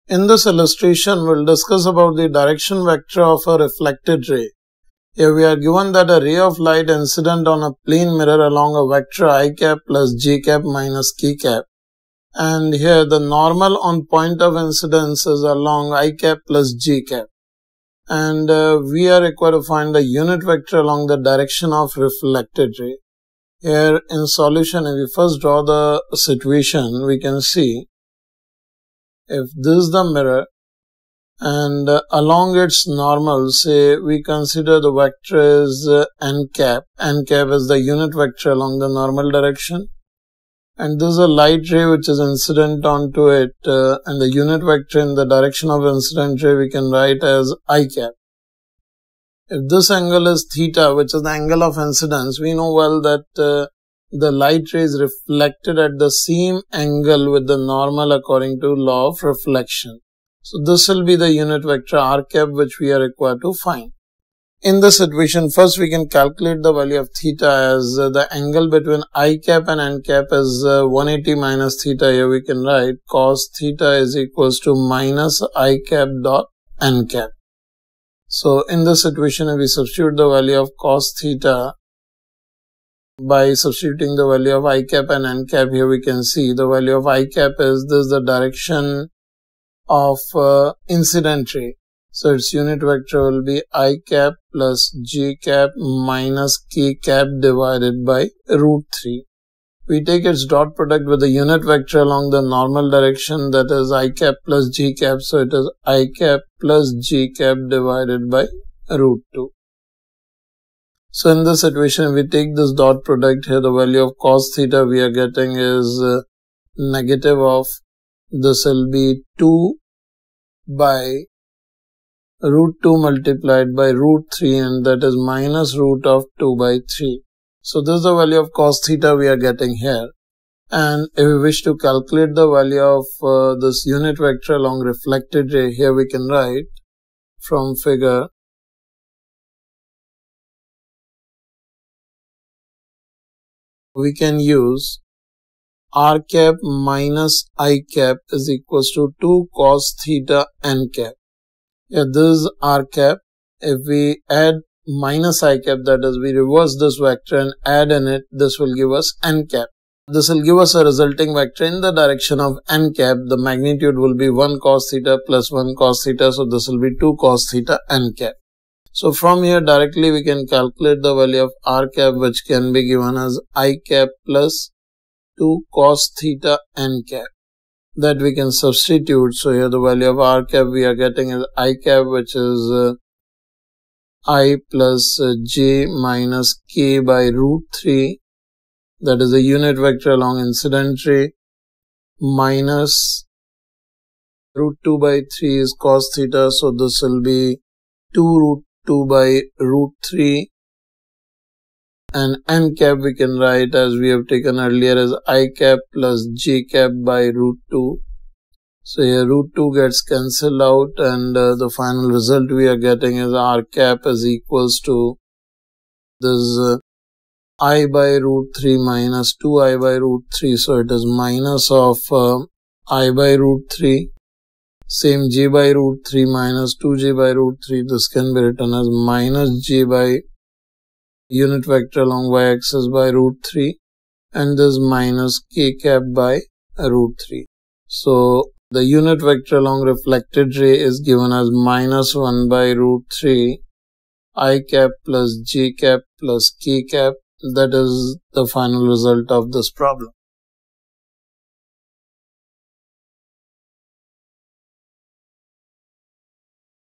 In this illustration, we'll discuss about the direction vector of a reflected ray. Here we are given that a ray of light incident on a plane mirror along a vector I cap plus j cap minus k cap. And here the normal on point of incidence is along I cap plus j cap. And we are required to find the unit vector along the direction of reflected ray. Here in solution, if we first draw the situation, we can see if this is the mirror and along its normal, say we consider the vector is n cap. N cap is the unit vector along the normal direction. And this is a light ray which is incident onto it, and the unit vector in the direction of incident ray we can write as I cap. If this angle is theta, which is the angle of incidence, we know well that the light ray is reflected at the same angle with the normal according to law of reflection. So this will be the unit vector r cap which we are required to find. In this situation, first we can calculate the value of theta as the angle between I cap and n cap is 180 minus theta. Here we can write cos theta is equals to minus I cap dot n cap. So in this situation, if we substitute the value of cos theta by substituting the value of I cap and n cap, here we can see the value of I cap is this the direction of incident ray. So its unit vector will be I cap plus j cap minus k cap divided by root 3. We take its dot product with the unit vector along the normal direction, that is I cap plus j cap. So it is I cap plus j cap divided by root 2. So in this situation, we take this dot product here, the value of cos theta we are getting is negative of, this will be 2 by root 2 multiplied by root 3, and that is minus root of 2 by 3. So this is the value of cos theta we are getting here. And if we wish to calculate the value of this unit vector along reflected ray, here we can write from figure we can use r cap minus I cap is equals to 2 cos theta n cap. Here this is r cap. If we add minus I cap, that is we reverse this vector and add in it, this will give us n cap. This will give us a resulting vector in the direction of n cap. The magnitude will be 1 cos theta plus 1 cos theta. So this will be 2 cos theta n cap. So from here directly we can calculate the value of r cap, which can be given as I cap plus 2 cos theta n cap. That we can substitute. So here the value of r cap we are getting is I cap, which is I plus j minus k by root 3. That is the unit vector along incident ray, minus root 2 by 3 is cos theta. So this will be 2 root 2 by root 3. And n cap we can write as we have taken earlier as I cap plus j cap by root 2. So here root 2 gets cancelled out, and the final result we are getting is r cap is equals to this I by root 3 minus 2I by root 3. So it is minus of I by root 3. Same j by root 3 minus 2j by root 3. This can be written as minus j by unit vector along y-axis by root 3, and this minus k cap by root 3. So the unit vector along reflected ray is given as minus 1 by root 3 I cap plus j cap plus k cap. That is the final result of this problem.